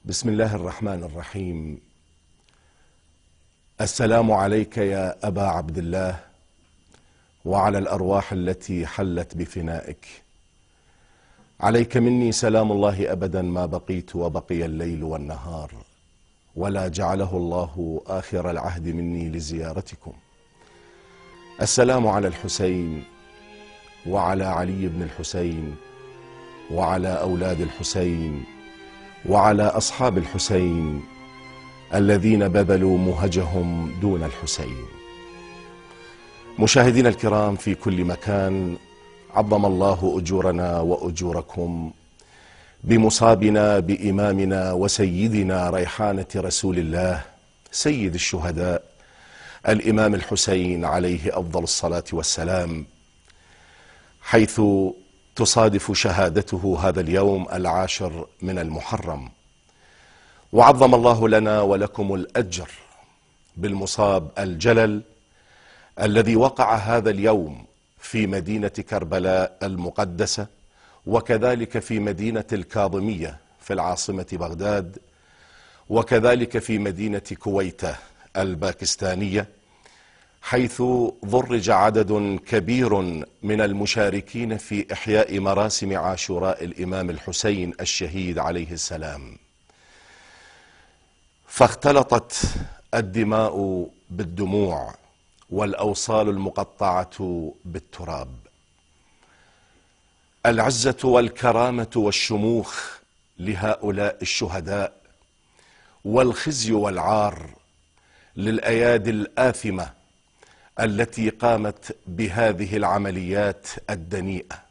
بسم الله الرحمن الرحيم. السلام عليك يا أبا عبد الله وعلى الأرواح التي حلت بفنائك. عليك مني سلام الله أبدا ما بقيت وبقي الليل والنهار، ولا جعله الله آخر العهد مني لزيارتكم. السلام على الحسين وعلى علي بن الحسين وعلى أولاد الحسين وعلى أصحاب الحسين الذين بذلوا مهجهم دون الحسين. مشاهدينا الكرام في كل مكان، عظم الله أجورنا وأجوركم بمصابنا بإمامنا وسيدنا ريحانة رسول الله سيد الشهداء الإمام الحسين عليه أفضل الصلاة والسلام، حيث تصادف شهادته هذا اليوم 10 من المحرم. وعظم الله لنا ولكم الأجر بالمصاب الجلل الذي وقع هذا اليوم في مدينة كربلاء المقدسة، وكذلك في مدينة الكاظمية في العاصمة بغداد، وكذلك في كويت كويته الباكستانية، حيث ضرج عدد كبير من المشاركين في إحياء مراسم عاشوراء الإمام الحسين الشهيد عليه السلام، فاختلطت الدماء بالدموع والأوصال المقطعة بالتراب. العزة والكرامة والشموخ لهؤلاء الشهداء، والخزي والعار للأيادي الآثمة التي قامت بهذه العمليات الدنيئة.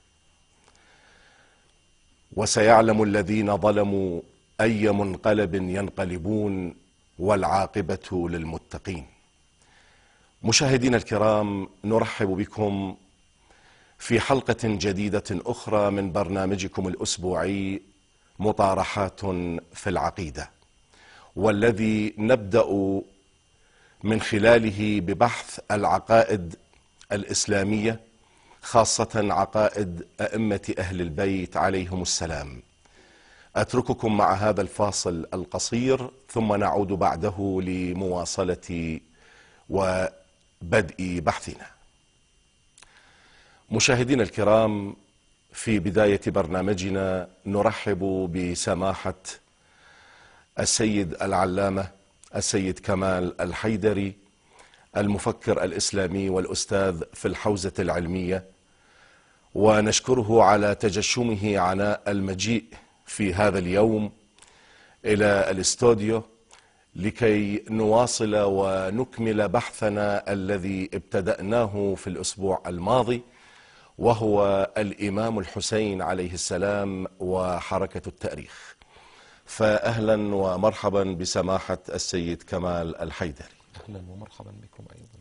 وسيعلم الذين ظلموا أي منقلب ينقلبون، والعاقبة للمتقين. مشاهدينا الكرام، نرحب بكم في حلقة جديدة أخرى من برنامجكم الأسبوعي مطارحات في العقيدة، والذي نبدأ من خلاله ببحث العقائد الإسلامية، خاصة عقائد أئمة أهل البيت عليهم السلام. أترككم مع هذا الفاصل القصير، ثم نعود بعده لمواصلة وبدء بحثنا. مشاهدينا الكرام، في بداية برنامجنا نرحب بسماحة السيد العلامة السيد كمال الحيدري، المفكر الإسلامي والأستاذ في الحوزة العلمية، ونشكره على تجشمه عناء المجيء في هذا اليوم إلى الاستوديو لكي نواصل ونكمل بحثنا الذي ابتدأناه في الأسبوع الماضي، وهو الإمام الحسين عليه السلام وحركة التأريخ. فأهلا ومرحبا بسماحة السيد كمال الحيدري. أهلا ومرحبا بكم أيضا.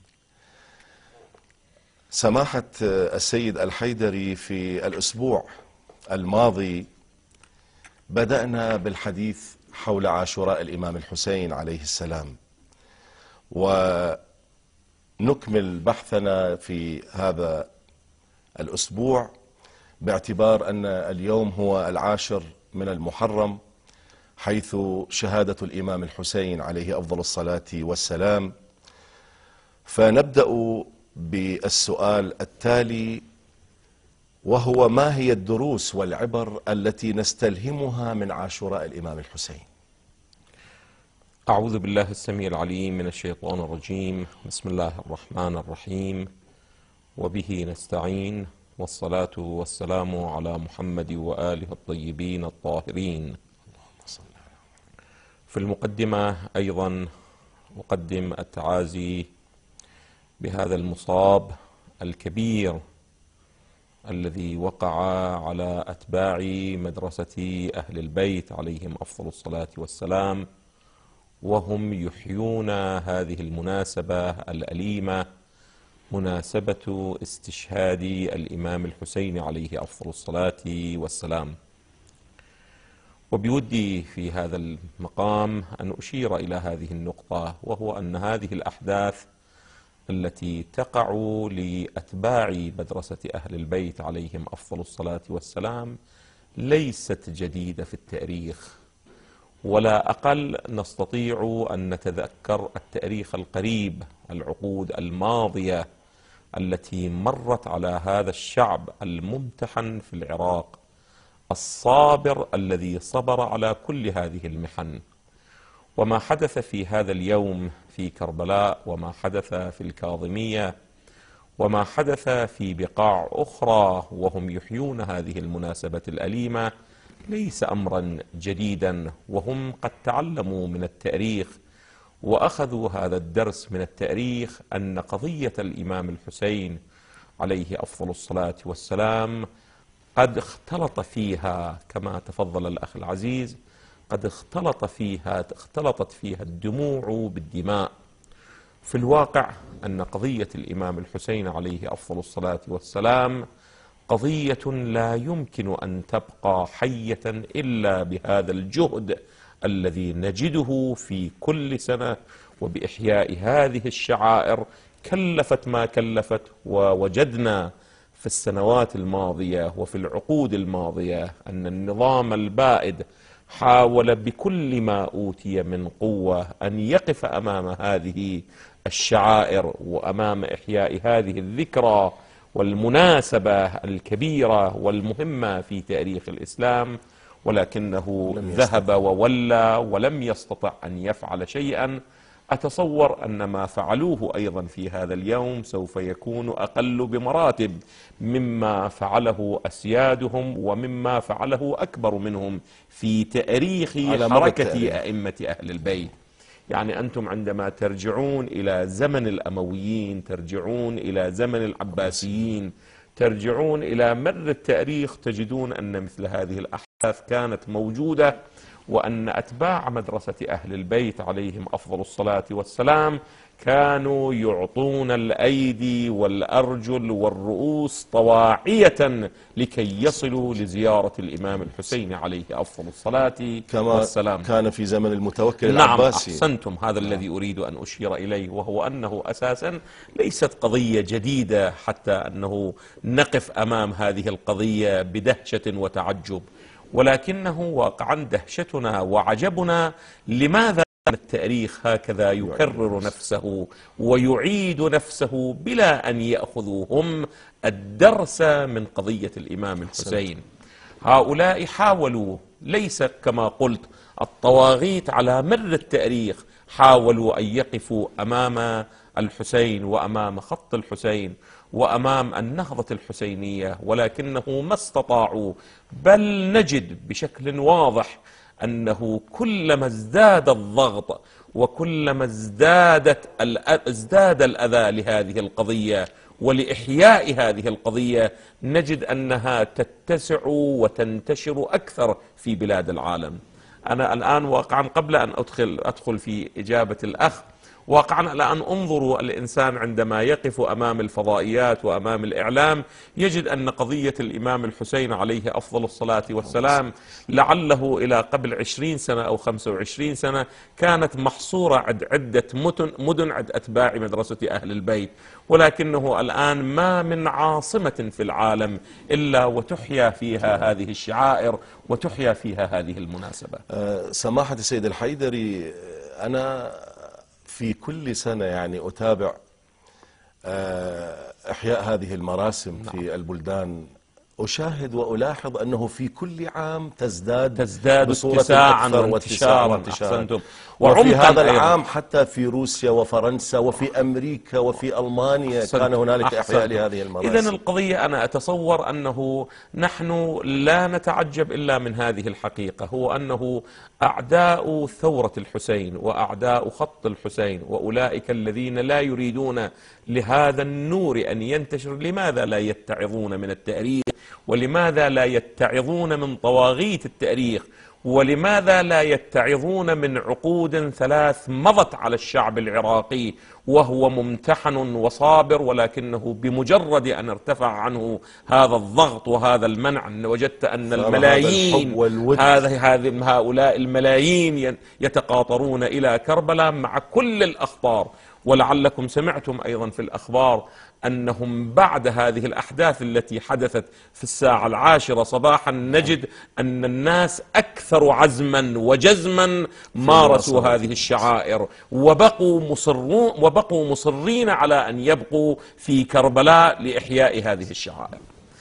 سماحة السيد الحيدري، في الأسبوع الماضي بدأنا بالحديث حول عاشوراء الإمام الحسين عليه السلام، ونكمل بحثنا في هذا الأسبوع باعتبار أن اليوم هو 10 من المحرم، حيث شهادة الإمام الحسين عليه أفضل الصلاة والسلام. فنبدأ بالسؤال التالي، وهو: ما هي الدروس والعبر التي نستلهمها من عاشوراء الإمام الحسين؟ أعوذ بالله السميع العليم من الشيطان الرجيم. بسم الله الرحمن الرحيم، وبه نستعين، والصلاة والسلام على محمد وآله الطيبين الطاهرين. في المقدمة أيضا أقدم التعازي بهذا المصاب الكبير الذي وقع على أتباع مدرسة أهل البيت عليهم أفضل الصلاة والسلام، وهم يحيون هذه المناسبة الأليمة، مناسبة استشهاد الإمام الحسين عليه أفضل الصلاة والسلام. وبودي في هذا المقام أن أشير إلى هذه النقطة، وهو أن هذه الأحداث التي تقع لأتباع مدرسة أهل البيت عليهم أفضل الصلاة والسلام ليست جديدة في التاريخ، ولا أقل نستطيع أن نتذكر التاريخ القريب، العقود الماضية التي مرت على هذا الشعب الممتحن في العراق، الصابر الذي صبر على كل هذه المحن. وما حدث في هذا اليوم في كربلاء، وما حدث في الكاظمية، وما حدث في بقاع أخرى وهم يحيون هذه المناسبة الأليمة ليس أمرا جديدا، وهم قد تعلموا من التاريخ وأخذوا هذا الدرس من التاريخ أن قضية الإمام الحسين عليه أفضل الصلاة والسلام قد اختلط فيها، كما تفضل الأخ العزيز، قد اختلطت فيها الدموع بالدماء. في الواقع أن قضية الإمام الحسين عليه أفضل الصلاة والسلام قضية لا يمكن أن تبقى حية إلا بهذا الجهد الذي نجده في كل سنة، وبإحياء هذه الشعائر كلفت ما كلفت. ووجدنا في السنوات الماضية وفي العقود الماضية أن النظام البائد حاول بكل ما أوتي من قوة أن يقف أمام هذه الشعائر وأمام إحياء هذه الذكرى والمناسبة الكبيرة والمهمة في تاريخ الإسلام، ولكنه ذهب وولى ولم يستطع أن يفعل شيئا. أتصور أن ما فعلوه أيضا في هذا اليوم سوف يكون أقل بمراتب مما فعله أسيادهم ومما فعله أكبر منهم في تاريخ حركة أئمة أهل البيت. يعني أنتم عندما ترجعون إلى زمن الأمويين، ترجعون إلى زمن العباسيين، ترجعون إلى مر التاريخ، تجدون أن مثل هذه الأحداث كانت موجودة، وأن أتباع مدرسة أهل البيت عليهم أفضل الصلاة والسلام كانوا يعطون الأيدي والأرجل والرؤوس طواعية لكي يصلوا لزيارة الإمام الحسين عليه أفضل الصلاة والسلام. كان في زمن المتوكل العباسي. نعم، أحسنتم، هذا الذي أريد أن أشير إليه، وهو أنه أساسا ليست قضية جديدة حتى أنه نقف أمام هذه القضية بدهشة وتعجب، ولكنه واقعا دهشتنا وعجبنا لماذا التاريخ هكذا يكرر نفسه ويعيد نفسه بلا أن يأخذوا هم الدرس من قضية الإمام الحسين. هؤلاء حاولوا، ليس كما قلت الطواغيت على مر التاريخ حاولوا أن يقفوا أمام الحسين وأمام خط الحسين وأمام النهضة الحسينية، ولكنه ما استطاعوا. بل نجد بشكل واضح أنه كلما ازداد الضغط وكلما ازداد الأذى لهذه القضية ولإحياء هذه القضية، نجد أنها تتسع وتنتشر أكثر في بلاد العالم. أنا الآن واقعا قبل أن أدخل في إجابة الأخ، واقعا الآن انظروا الإنسان عندما يقف أمام الفضائيات وأمام الإعلام يجد أن قضية الإمام الحسين عليه أفضل الصلاة والسلام لعله إلى قبل 20 سنة أو 25 سنة كانت محصورة عدة مدن عند أتباع مدرسة أهل البيت، ولكنه الآن ما من عاصمة في العالم إلا وتحيا فيها هذه الشعائر وتحيا فيها هذه المناسبة. سماحة السيد الحيدري، أنا في كل سنة يعني أتابع إحياء هذه المراسم في البلدان، أشاهد وألاحظ أنه في كل عام تزداد بصورة أكثر واتساعا. وفي هذا العام حتى في روسيا وفرنسا وفي أمريكا وفي ألمانيا كان هنالك إحياء لهذه المراسم. إذن القضية أنا أتصور أنه نحن لا نتعجب إلا من هذه الحقيقة، هو أنه أعداء ثورة الحسين وأعداء خط الحسين وأولئك الذين لا يريدون لهذا النور أن ينتشر، لماذا لا يتعظون من التاريخ؟ ولماذا لا يتعظون من طواغيت التاريخ؟ ولماذا لا يتعظون من عقود 3 مضت على الشعب العراقي وهو ممتحن وصابر، ولكنه بمجرد أن ارتفع عنه هذا الضغط وهذا المنع وجدت أن الملايين هؤلاء الملايين يتقاطرون إلى كربلاء مع كل الأخطار. ولعلكم سمعتم أيضا في الأخبار أنهم بعد هذه الأحداث التي حدثت في الساعة 10 صباحا نجد أن الناس أكثر عزما وجزما مارسوا هذه الشعائر وبقوا مصرين على أن يبقوا في كربلاء لإحياء هذه الشعائر.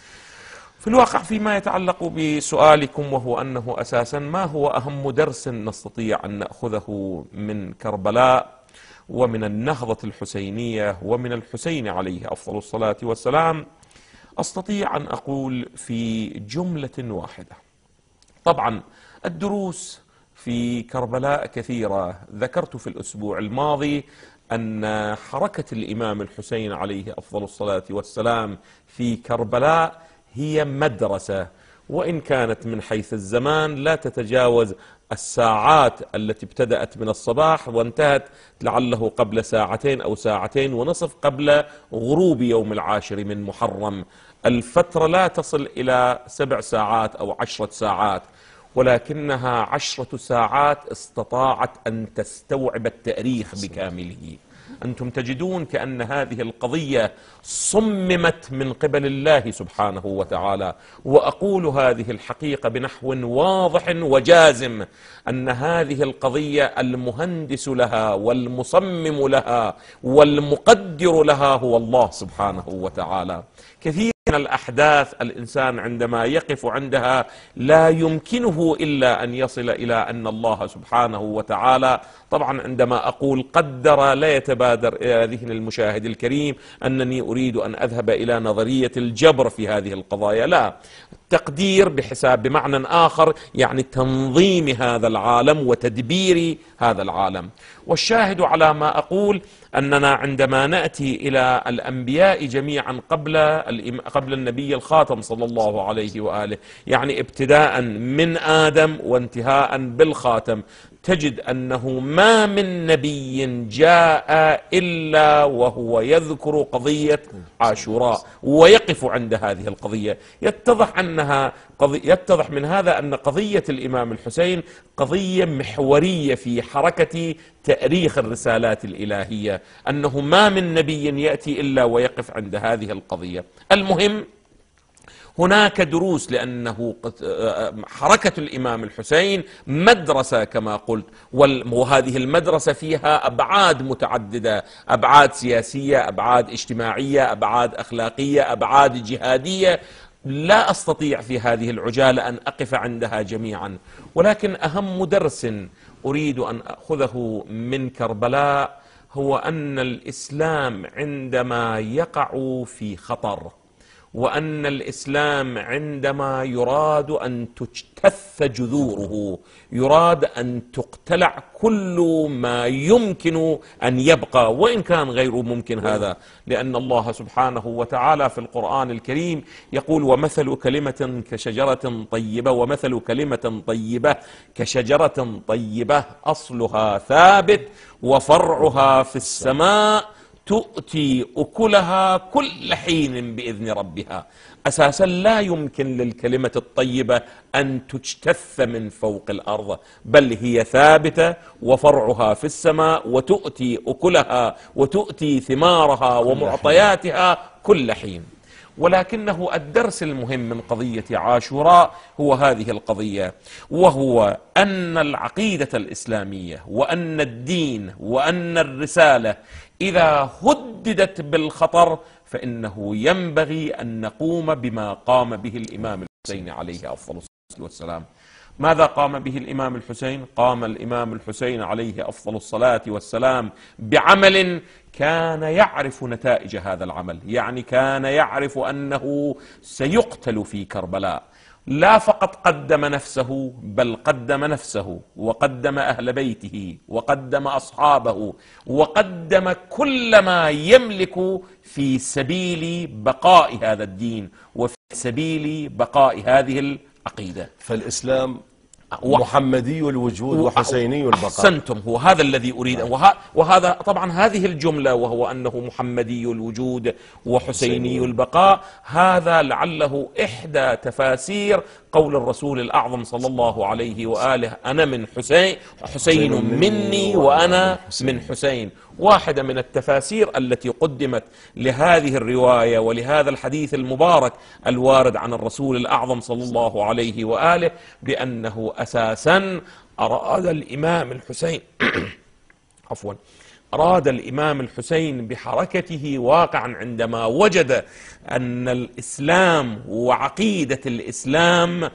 في الواقع فيما يتعلق بسؤالكم، وهو أنه أساسا ما هو أهم درس نستطيع أن نأخذه من كربلاء ومن النهضة الحسينية ومن الحسين عليه أفضل الصلاة والسلام، أستطيع أن أقول في جملة واحدة. طبعا الدروس في كربلاء كثيرة. ذكرت في الأسبوع الماضي أن حركة الإمام الحسين عليه أفضل الصلاة والسلام في كربلاء هي مدرسة، وإن كانت من حيث الزمان لا تتجاوز الساعات التي ابتدأت من الصباح وانتهت لعله قبل ساعتين أو ساعتين ونصف قبل غروب يوم 10 من محرم. الفترة لا تصل إلى 7 ساعات أو 10 ساعات، ولكنها 10 ساعات استطاعت أن تستوعب التاريخ بكامله. أنتم تجدون كأن هذه القضية صممت من قبل الله سبحانه وتعالى. وأقول هذه الحقيقة بنحو واضح وجازم، أن هذه القضية المهندس لها والمصمم لها والمقدر لها هو الله سبحانه وتعالى. كثير من الأحداث الإنسان عندما يقف عندها لا يمكنه إلا أن يصل إلى أن الله سبحانه وتعالى، طبعا عندما أقول قدر لا يتبادر إلى ذهن المشاهد الكريم أنني أريد أن أذهب إلى نظرية الجبر في هذه القضايا، لا، تقدير بحساب بمعنى آخر يعني تنظيم هذا العالم وتدبير هذا العالم. والشاهد على ما أقول أننا عندما نأتي إلى الأنبياء جميعا قبل النبي الخاتم صلى الله عليه وآله، يعني ابتداء من آدم وانتهاء بالخاتم، تجد أنه ما من نبي جاء إلا وهو يذكر قضية عاشوراء ويقف عند هذه القضية. يتضح من هذا أن قضية الإمام الحسين قضية محورية في حركة تأريخ الرسالات الإلهية، أنه ما من نبي يأتي إلا ويقف عند هذه القضية. المهم هناك دروس، لأنه حركة الإمام الحسين مدرسة كما قلت، وهذه المدرسة فيها أبعاد متعددة، أبعاد سياسية، أبعاد اجتماعية، أبعاد أخلاقية، أبعاد جهادية، لا أستطيع في هذه العجالة أن أقف عندها جميعا. ولكن أهم درس أريد أن أخذه من كربلاء هو أن الإسلام عندما يقع في خطر، وأن الإسلام عندما يراد أن تجتث جذوره، يراد أن تقتلع كل ما يمكن أن يبقى، وإن كان غير ممكن هذا، لأن الله سبحانه وتعالى في القرآن الكريم يقول: ومثل كلمة كشجرة طيبة، ومثل كلمة طيبة كشجرة طيبة أصلها ثابت وفرعها في السماء تؤتي أكلها كل حين بإذن ربها. أساسا لا يمكن للكلمة الطيبة أن تجتث من فوق الأرض، بل هي ثابتة وفرعها في السماء، وتؤتي أكلها وتؤتي ثمارها ومعطياتها كل حين. ولكنه الدرس المهم من قضية عاشوراء هو هذه القضية، وهو أن العقيدة الإسلامية وأن الدين وأن الرسالة إذا هددت بالخطر فإنه ينبغي أن نقوم بما قام به الإمام الحسين عليه أفضل الصلاة والسلام. ماذا قام به الإمام الحسين؟ قام الإمام الحسين عليه أفضل الصلاة والسلام بعمل كان يعرف نتائج هذا العمل، يعني كان يعرف أنه سيقتل في كربلاء. لا فقط قدم نفسه، بل قدم نفسه وقدم أهل بيته وقدم أصحابه وقدم كل ما يملك في سبيل بقاء هذا الدين وفي سبيل بقاء هذه العقيدة. فالإسلام محمدي الوجود وحسيني البقاء. أحسنتم، هو هذا الذي أريد. وهذا طبعا هذه الجملة، وهو أنه محمدي الوجود وحسيني البقاء، هذا لعله إحدى تفاسير قول الرسول الأعظم صلى الله عليه وآله: أنا من حسين مني وأنا من حسين. واحدة من التفاسير التي قدمت لهذه الرواية ولهذا الحديث المبارك الوارد عن الرسول الأعظم صلى الله عليه وآله بأنه أساسا أراد الإمام الحسين عفوا أراد الإمام الحسين بحركته واقعا عندما وجد أن الإسلام وعقيدة الإسلام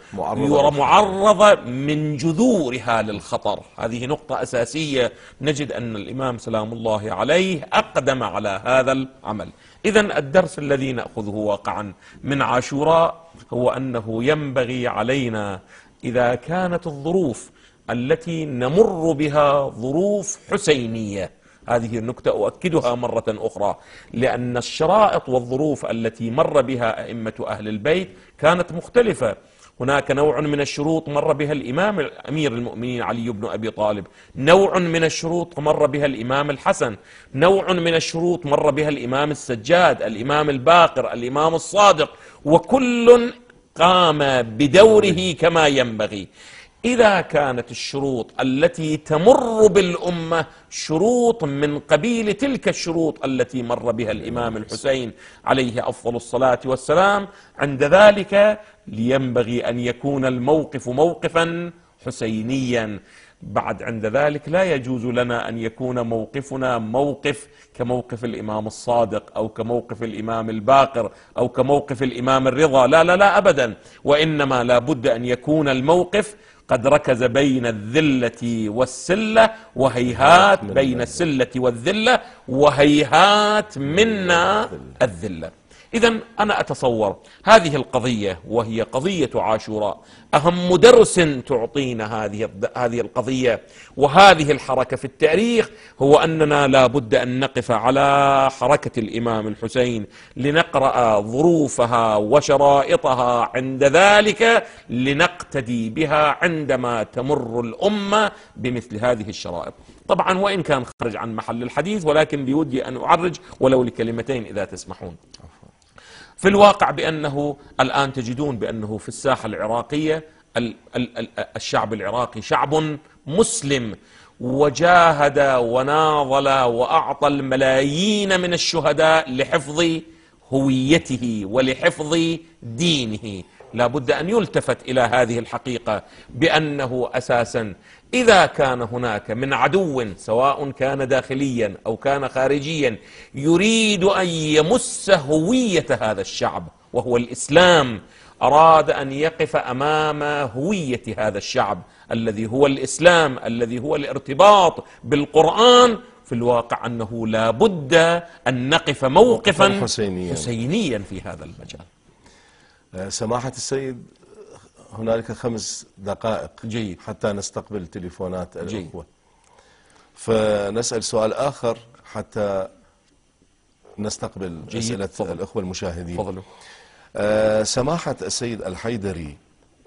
معرضة من جذورها للخطر. هذه نقطة أساسية، نجد أن الإمام سلام الله عليه أقدم على هذا العمل. إذن الدرس الذي نأخذه واقعا من عاشوراء هو أنه ينبغي علينا إذا كانت الظروف التي نمر بها ظروف حسينية، هذه النكتة أؤكدها مرة أخرى، لأن الشرائط والظروف التي مر بها أئمة أهل البيت كانت مختلفة. هناك نوع من الشروط مر بها الإمام أمير المؤمنين علي بن أبي طالب، نوع من الشروط مر بها الإمام الحسن، نوع من الشروط مر بها الإمام السجاد، الإمام الباقر، الإمام الصادق، وكل قام بدوره كما ينبغي. إذا كانت الشروط التي تمر بالأمة شروط من قبيل تلك الشروط التي مر بها الإمام الحسين عليه أفضل الصلاة والسلام، عند ذلك ينبغي أن يكون الموقف موقفا حسينيا. بعد عند ذلك لا يجوز لنا أن يكون موقفنا موقف كموقف الإمام الصادق أو كموقف الإمام الباقر أو كموقف الإمام الرضا، لا لا لا أبدا، وإنما لا بد أن يكون الموقف قد ركز بين الذلة والسلة، وهيهات بين السلة والذلة، وهيهات منا الذلة. إذن أنا أتصور هذه القضية وهي قضية عاشوراء أهم درس تعطينا هذه القضية وهذه الحركة في التاريخ، هو أننا لا بد أن نقف على حركة الإمام الحسين لنقرأ ظروفها وشرائطها، عند ذلك لنقتدي بها عندما تمر الأمة بمثل هذه الشرائط. طبعا وإن كان خارج عن محل الحديث، ولكن بودي أن أعرج ولو لكلمتين إذا تسمحون. في الواقع بأنه الآن تجدون بأنه في الساحة العراقية الشعب العراقي شعب مسلم، وجاهد وناضل وأعطى الملايين من الشهداء لحفظ هويته ولحفظ دينه. لا بد أن يلتفت إلى هذه الحقيقة بأنه أساسا إذا كان هناك من عدو سواء كان داخليا أو كان خارجيا يريد أن يمس هوية هذا الشعب وهو الإسلام، أراد أن يقف أمام هوية هذا الشعب الذي هو الإسلام، الذي هو الارتباط بالقرآن، في الواقع أنه لا بد أن نقف موقفا حسينيا في هذا المجال. سماحة السيد، هنالك 5 دقائق جيد حتى نستقبل تليفونات الأخوة، فنسأل سؤال آخر حتى نستقبل أسئلة الأخوة المشاهدين. فضلوا. سماحة السيد الحيدري،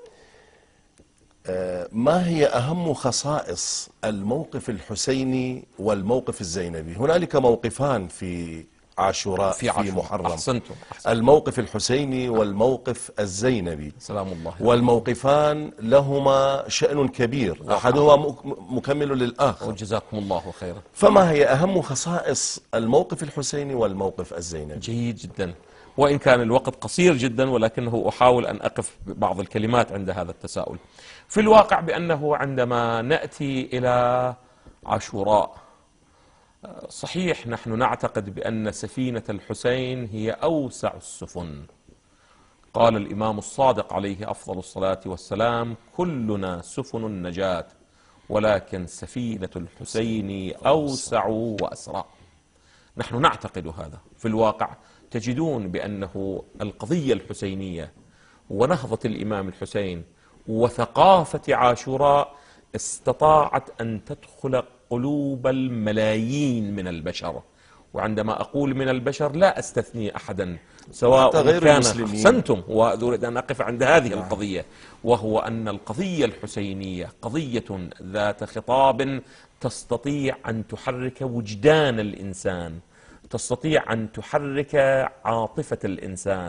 ما هي أهم خصائص الموقف الحسيني والموقف الزينبي؟ هنالك موقفان في عاشوراء في محرم. أحسنتم. الموقف الحسيني والموقف الزينبي، سلام الله، والموقفان لهما شأن كبير، أحدهما مكمل للآخر. وجزاكم الله خيرا. فما هي أهم خصائص الموقف الحسيني والموقف الزينبي؟ جيد جدا، وإن كان الوقت قصير جدا ولكنه أحاول أن أقف بعض الكلمات عند هذا التساؤل. في الواقع بأنه عندما نأتي إلى عاشوراء، صحيح نحن نعتقد بأن سفينة الحسين هي أوسع السفن. قال الإمام الصادق عليه أفضل الصلاة والسلام: كلنا سفن النجاة، ولكن سفينة الحسين أوسع وأسرع. نحن نعتقد هذا. في الواقع تجدون بأنه القضية الحسينية ونهضة الإمام الحسين وثقافة عاشوراء استطاعت أن تدخل قلوب الملايين من البشر. وعندما أقول من البشر لا أستثني أحدا، سواء كان أحسنتم، وأريد أن أقف عند هذه القضية، وهو أن القضية الحسينية قضية ذات خطاب تستطيع أن تحرك وجدان الإنسان، تستطيع أن تحرك عاطفة الإنسان،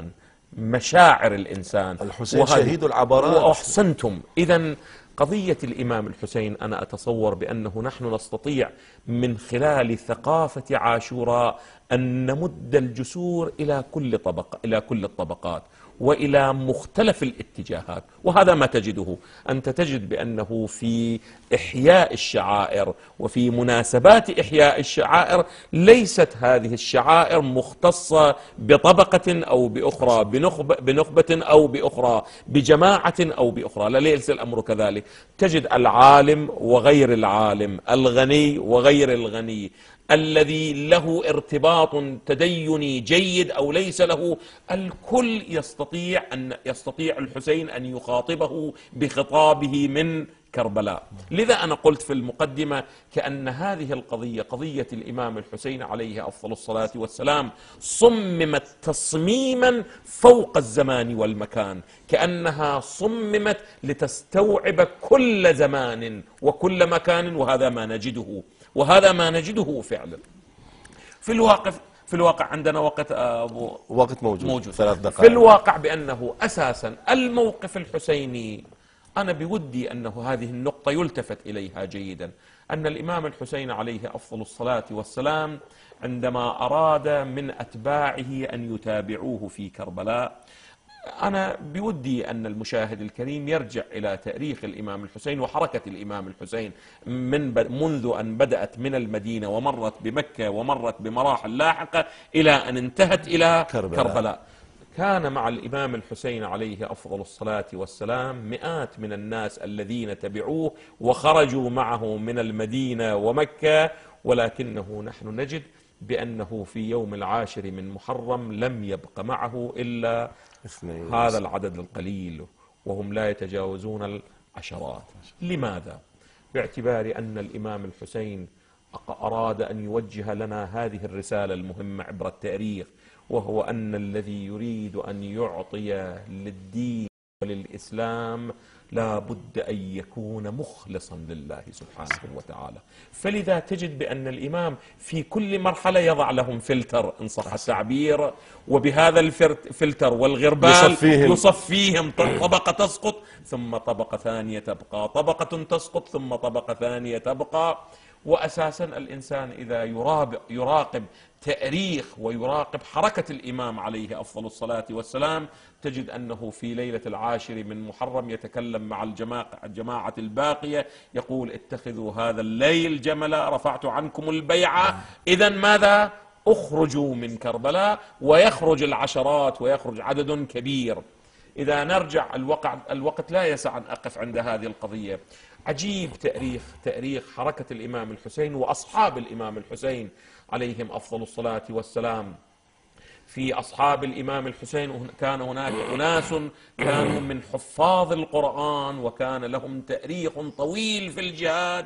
مشاعر الإنسان. الحسين شهيد العبرات. وأحسنتم. إذن قضية الإمام الحسين أنا أتصور بأنه نحن نستطيع من خلال ثقافة عاشوراء أن نمد الجسور إلى كل طبقة، إلى كل الطبقات وإلى مختلف الاتجاهات. وهذا ما تجده، أنت تجد بأنه في إحياء الشعائر وفي مناسبات إحياء الشعائر ليست هذه الشعائر مختصة بطبقة أو بأخرى، بنخبة أو بأخرى، بجماعة أو بأخرى، لا، ليس الأمر كذلك. تجد العالم وغير العالم، الغني وغير الغني، الذي له ارتباط تديني جيد أو ليس له، الكل يستطيع الحسين أن يخاطبه بخطابه من كربلاء. لذا أنا قلت في المقدمة كأن هذه القضية، قضية الإمام الحسين عليه أفضل الصلاة والسلام، صممت تصميما فوق الزمان والمكان، كأنها صممت لتستوعب كل زمان وكل مكان. وهذا ما نجده فعلا في الواقع عندنا وقت موجود 3 دقائق. في الواقع بأنه أساسا الموقف الحسيني، أنا بودي أنه هذه النقطة يلتفت إليها جيدا، أن الإمام الحسين عليه أفضل الصلاة والسلام عندما أراد من أتباعه أن يتابعوه في كربلاء، أنا بودي أن المشاهد الكريم يرجع إلى تاريخ الإمام الحسين وحركة الإمام الحسين منذ أن بدأت من المدينة ومرت بمكة ومرت بمراحل لاحقة إلى أن انتهت إلى كربلاء. كان مع الإمام الحسين عليه أفضل الصلاة والسلام مئات من الناس الذين تبعوه وخرجوا معه من المدينة ومكة، ولكنه نحن نجد بأنه في يوم 10 من محرم لم يبق معه إلا هذا العدد القليل، وهم لا يتجاوزون العشرات. لماذا؟ باعتبار أن الإمام الحسين أراد أن يوجه لنا هذه الرسالة المهمة عبر التاريخ، وهو أن الذي يريد أن يعطي للدين وللإسلام لا بد أن يكون مخلصا لله سبحانه وتعالى. فلذا تجد بأن الإمام في كل مرحلة يضع لهم فلتر إن صح التعبير، وبهذا الفلتر والغربال يصفيهم طبقة تسقط ثم طبقة ثانية تبقى، طبقة تسقط ثم طبقة ثانية تبقى. وأساسا الإنسان إذا يراقب تاريخ ويراقب حركة الإمام عليه أفضل الصلاة والسلام، تجد أنه في ليلة 10 من محرم يتكلم مع الجماعة الباقية، يقول: اتخذوا هذا الليل جملا، رفعت عنكم البيعة، إذا ماذا؟ اخرجوا من كربلاء. ويخرج العشرات ويخرج عدد كبير. إذا نرجع الوقت لا يسع أن أقف عند هذه القضية. عجيب تاريخ حركة الإمام الحسين وأصحاب الإمام الحسين عليهم أفضل الصلاة والسلام. في أصحاب الإمام الحسين كان هناك أناس كانوا من حفاظ القرآن وكان لهم تاريخ طويل في الجهاد،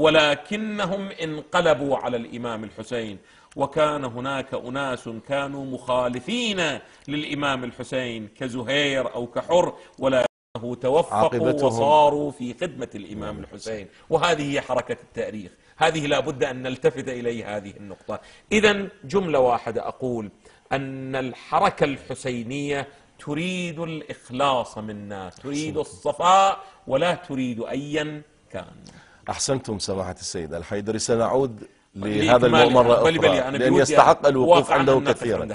ولكنهم انقلبوا على الإمام الحسين. وكان هناك أناس كانوا مخالفين للإمام الحسين كزهير أو كحر، ولكنه توفقوا وصاروا في خدمة الإمام الحسين. وهذه هي حركة التاريخ، هذه لا بد أن نلتفت إليه هذه النقطة. إذن جملة واحدة أقول أن الحركة الحسينية تريد الإخلاص منا، تريد الصفاء ولا تريد أيا كان. أحسنتم سماحة السيد الحيدري. سنعود لهذا الموضوع مرة أخرى لأن يستحق الوقوف عنده كثيرا.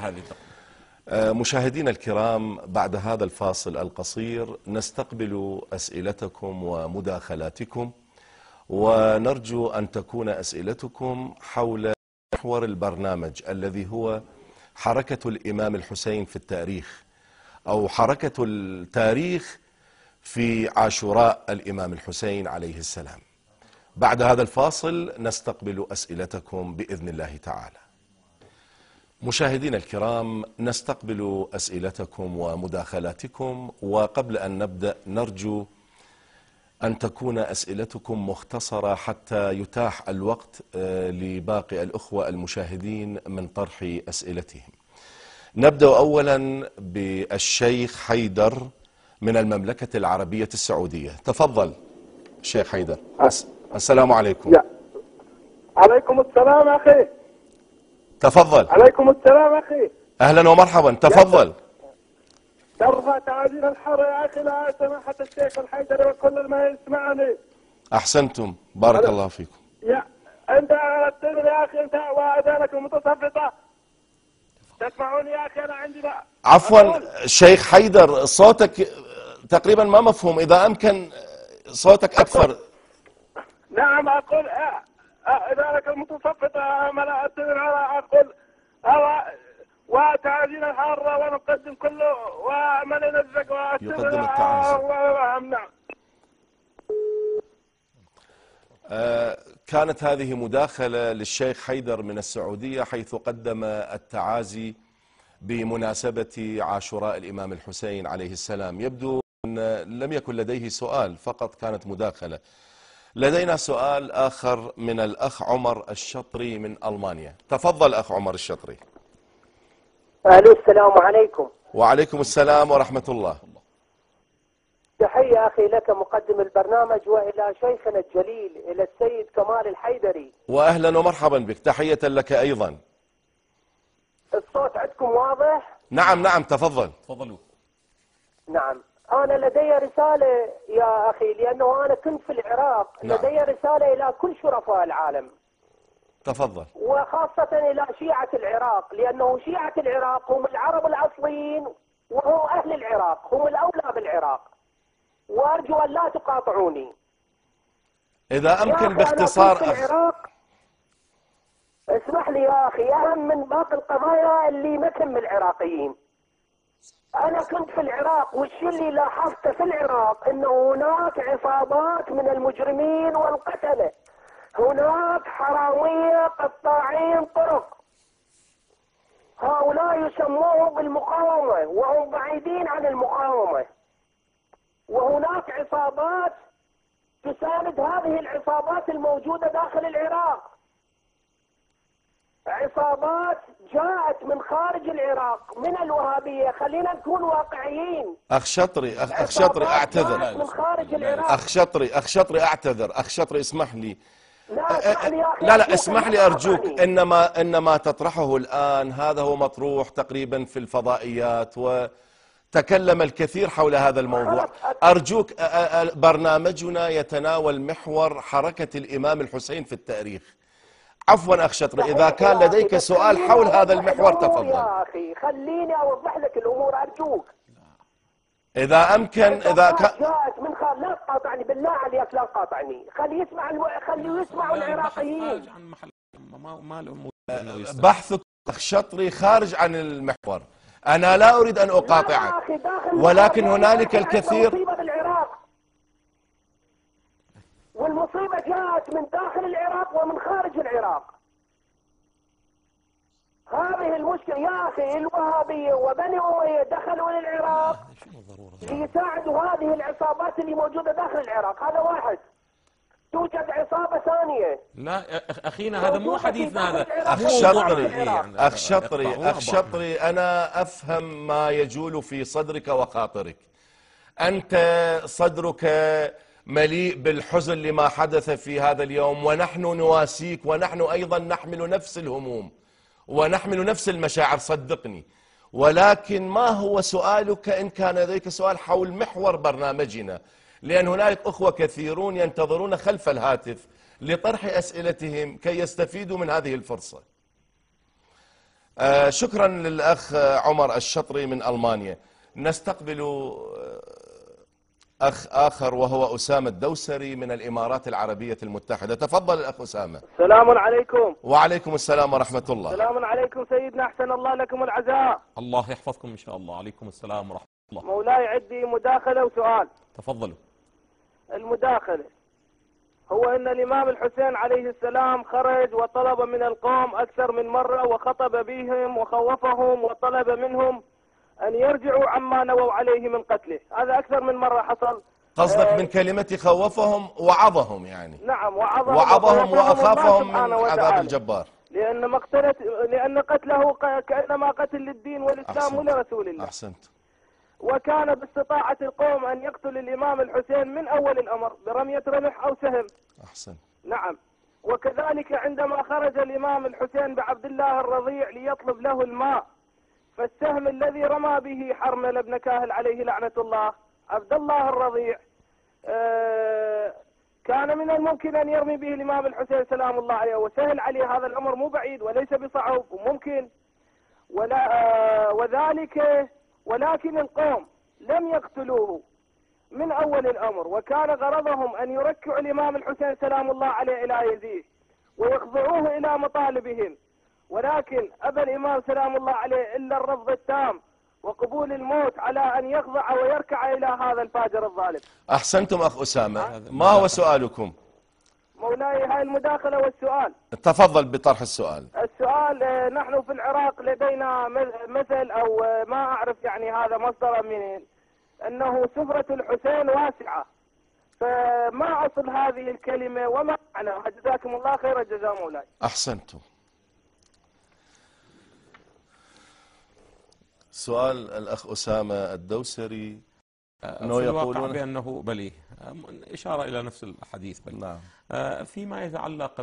مشاهدينا الكرام، بعد هذا الفاصل القصير نستقبل أسئلتكم ومداخلاتكم، ونرجو أن تكون أسئلتكم حول محور البرنامج الذي هو حركة الإمام الحسين في التاريخ، أو حركة التاريخ في عاشوراء الإمام الحسين عليه السلام. بعد هذا الفاصل نستقبل أسئلتكم بإذن الله تعالى. مشاهدينا الكرام، نستقبل أسئلتكم ومداخلاتكم، وقبل أن نبدأ نرجو أن تكون أسئلتكم مختصرة حتى يتاح الوقت لباقي الأخوة المشاهدين من طرح أسئلتهم. نبدأ أولا بالشيخ حيدر من المملكة العربية السعودية. تفضل الشيخ حيدر. السلام عليكم. عليكم السلام أخي. تفضل. عليكم السلام أخي. أهلا ومرحبا، تفضل. ترفع تعابير الحر يا أخي لا سماحة الشيخ الحيدري وكل ما يسمعني. أحسنتم، بارك الله فيكم. يا أنت أردتني يا أخي، أنت وأذانك المتصفطة تسمعوني يا أخي؟ أنا عندي بقى عفوا شيخ حيدر، صوتك تقريبا ما مفهوم، إذا أمكن صوتك أكثر. نعم أقول أذانك المتصفطة ملأتني على أقول وتعابير الحارة ونقدم كله ومن ينزق يقدم التعازي. نعم. كانت هذه مداخلة للشيخ حيدر من السعودية، حيث قدم التعازي بمناسبة عاشوراء الإمام الحسين عليه السلام. يبدو أن لم يكن لديه سؤال، فقط كانت مداخلة. لدينا سؤال آخر من الأخ عمر الشطري من ألمانيا. تفضل أخ عمر الشطري. ألو، السلام عليكم. وعليكم السلام ورحمة الله. تحية أخي لك مقدم البرنامج وإلى شيخنا الجليل إلى السيد كمال الحيدري. وأهلا ومرحبا بك، تحية لك أيضا. الصوت عندكم واضح؟ نعم نعم، تفضل. تفضلوا. نعم، أنا لدي رسالة يا أخي، لأنه أنا كنت في العراق. نعم. لدي رسالة إلى كل شرفاء العالم، تفضل. وخاصة إلى شيعة العراق، لأنه شيعة العراق هم العرب الأصليين وهم أهل العراق، هم الأولى بالعراق، وأرجو أن لا تقاطعوني. إذا أمكن باختصار في العراق، اسمح لي يا أخي، أهم من باقي القضايا اللي ما تهم العراقيين. أنا كنت في العراق، والشيء اللي لاحظته في العراق أنه هناك عصابات من المجرمين والقتلة، هناك حرامية قطاعين طرق، هؤلاء يسموهم بالمقاومة وهم بعيدين عن المقاومة، وهناك عصابات تساند هذه العصابات الموجودة داخل العراق، عصابات جاءت من خارج العراق من الوهابية. خلينا نكون واقعيين. أخ شطري أعتذر. من خارج العراق. أخ شطري أعتذر. أخ شطري اسمح لي. لا لا اسمح لي أرجوك. إنما تطرحه الآن هذا هو مطروح تقريبا في الفضائيات، وتكلم الكثير حول هذا الموضوع. أرجوك، برنامجنا يتناول محور حركة الإمام الحسين في التاريخ. عفوا أخ شطري، إذا كان لديك سؤال حول هذا المحور تفضل. يا أخي خليني أوضح لك الأمور أرجوك. إذا أمكن، إذا كان جاءت من لا تقاطعني بالله عليك، لا تقاطعني. خليه يسمعوا العراقيين. بحثك أخ شطري خارج عن المحور. أنا لا أريد أن أقاطعك، ولكن هنالك الكثير. والمصيبة جاءت من داخل العراق ومن خارج العراق. هذه المشكلة يا أخي. الوهابية وبني أمية دخلوا للعراق ليساعدوا هذه العصابات اللي موجودة داخل العراق. هذا واحد. توجد عصابة ثانية. لا أخينا، هذا مو حديثنا. هذا أخ شطري أنا أفهم ما يجول في صدرك وخاطرك. أنت صدرك مليء بالحزن لما حدث في هذا اليوم، ونحن نواسيك، ونحن أيضا نحمل نفس الهموم ونحمل نفس المشاعر، صدقني. ولكن ما هو سؤالك إن كان لديك سؤال حول محور برنامجنا؟ لأن هنالك أخوة كثيرون ينتظرون خلف الهاتف لطرح أسئلتهم كي يستفيدوا من هذه الفرصة. شكرا للأخ عمر الشطري من ألمانيا. نستقبل أخ آخر وهو أسامة الدوسري من الإمارات العربية المتحدة. تفضل الأخ أسامة. السلام عليكم. وعليكم السلام ورحمة الله. السلام عليكم سيدنا، أحسن الله لكم العزاء. الله يحفظكم إن شاء الله. عليكم السلام ورحمة الله. مولاي عندي مداخلة وسؤال. تفضلوا. المداخلة هو أن الإمام الحسين عليه السلام خرج وطلب من القوم أكثر من مرة، وخطب بهم وخوفهم وطلب منهم أن يرجعوا عما نووا عليه من قتله. هذا أكثر من مرة حصل. قصدك من كلمة خوفهم وعظهم يعني؟ نعم، وعظهم وأخافهم من عذاب الجبار. لأن قتله كأنما قتل للدين والإسلام ولرسول الله. أحسنت. وكان باستطاعة القوم أن يقتل الإمام الحسين من أول الأمر برمية رمح أو سهم. أحسن. نعم. وكذلك عندما خرج الإمام الحسين بعبد الله الرضيع ليطلب له الماء، فالسهم الذي رمى به حرمل بن كاهل عليه لعنة الله عبد الله الرضيع كان من الممكن أن يرمي به الإمام الحسين سلام الله عليه، وسهل عليه هذا الأمر، مو بعيد وليس بصعب وممكن وذلك، ولكن القوم لم يقتلوه من أول الأمر، وكان غرضهم أن يركعوا الإمام الحسين سلام الله عليه إلى يزيد ويخضعوه إلى مطالبهم، ولكن أبى الإمام سلام الله عليه إلا الرفض التام وقبول الموت على أن يخضع ويركع إلى هذا الفاجر الظالم. أحسنتم أخ أسامة، ما هو سؤالكم؟ مولاي هاي المداخلة والسؤال. تفضل بطرح السؤال. السؤال، نحن في العراق لدينا مثل أو ما أعرف يعني هذا مصدر منين، أنه سفرة الحسين واسعة، فما أصل هذه الكلمة وما معناها؟ جزاكم الله خير الجزاء مولاي. أحسنتم. سؤال الأخ أسامة الدوسري أنه يقولون بأنه بلي إشارة إلى نفس الحديث بل. نعم. فيما يتعلق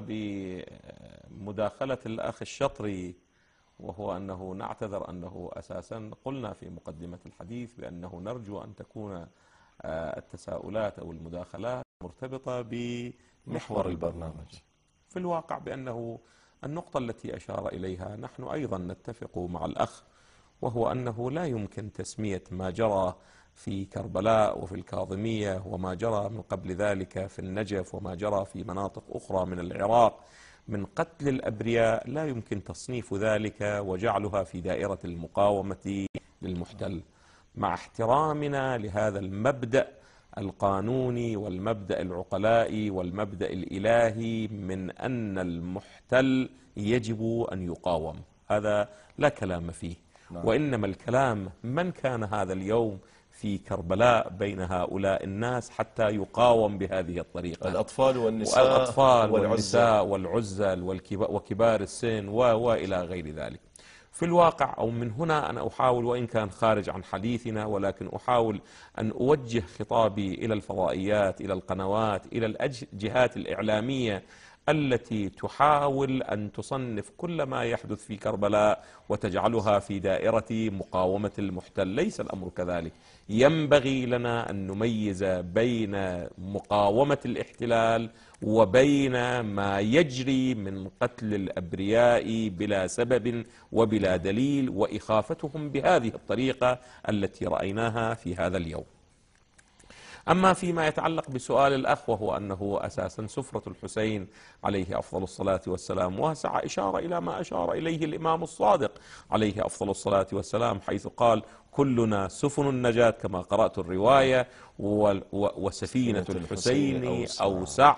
بمداخلة الأخ الشطري، وهو أنه نعتذر أنه أساسا قلنا في مقدمة الحديث بأنه نرجو أن تكون التساؤلات أو المداخلات مرتبطة بمحور البرنامج. في الواقع بأنه النقطة التي أشار إليها نحن أيضا نتفق مع الأخ، وهو أنه لا يمكن تسمية ما جرى في كربلاء وفي الكاظمية وما جرى من قبل ذلك في النجف وما جرى في مناطق أخرى من العراق من قتل الأبرياء، لا يمكن تصنيف ذلك وجعلها في دائرة المقاومة للمحتل، مع احترامنا لهذا المبدأ القانوني والمبدأ العقلائي والمبدأ الإلهي من أن المحتل يجب أن يقاوم، هذا لا كلام فيه. وإنما الكلام من كان هذا اليوم في كربلاء بين هؤلاء الناس حتى يقاوم بهذه الطريقة، الأطفال والنساء والعزل وكبار السن وإلى غير ذلك. في الواقع أو من هنا أنا أحاول، وإن كان خارج عن حديثنا، ولكن أحاول أن أوجه خطابي إلى الفضائيات، إلى القنوات، إلى الجهات الإعلامية التي تحاول أن تصنف كل ما يحدث في كربلاء وتجعلها في دائرة مقاومة المحتل. ليس الأمر كذلك. ينبغي لنا أن نميز بين مقاومة الاحتلال وبين ما يجري من قتل الأبرياء بلا سبب وبلا دليل وإخافتهم بهذه الطريقة التي رأيناها في هذا اليوم. أما فيما يتعلق بسؤال الأخ، وهو أنه أساسا سفرة الحسين عليه أفضل الصلاة والسلام واسعة، إشارة إلى ما أشار إليه الإمام الصادق عليه أفضل الصلاة والسلام، حيث قال: كلنا سفن النجاة، كما قرأت الرواية، وسفينة الحسين أوسع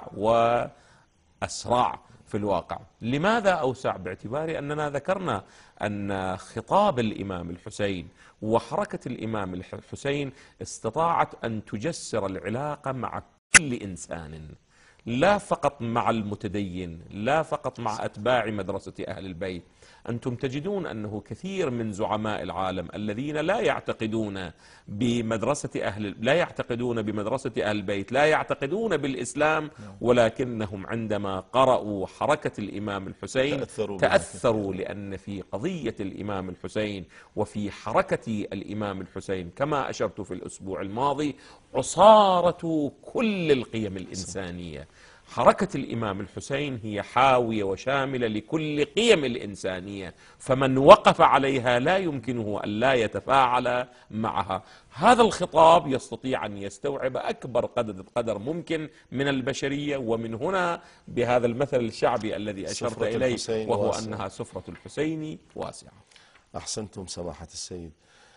وأسرع. في الواقع لماذا أوسع؟ باعتبار أننا ذكرنا أن خطاب الإمام الحسين وحركة الإمام الحسين استطاعت أن تجسر العلاقة مع كل إنسان، لا فقط مع المتدين، لا فقط مع أتباع مدرسة أهل البيت. أنتم تجدون أنه كثير من زعماء العالم الذين لا يعتقدون بمدرسة أهل البيت، لا يعتقدون بالإسلام، ولكنهم عندما قرأوا حركة الإمام الحسين تأثروا، لأن في قضية الإمام الحسين وفي حركة الإمام الحسين كما أشرت في الأسبوع الماضي عصارة كل القيم الإنسانية. حركة الإمام الحسين هي حاوية وشاملة لكل قيم الإنسانية، فمن وقف عليها لا يمكنه أن لا يتفاعل معها. هذا الخطاب يستطيع أن يستوعب أكبر قدر ممكن من البشرية، ومن هنا بهذا المثل الشعبي الذي أشرت إليه، وهو أنها سفرة الحسين واسعة. أحسنتم سماحة السيد.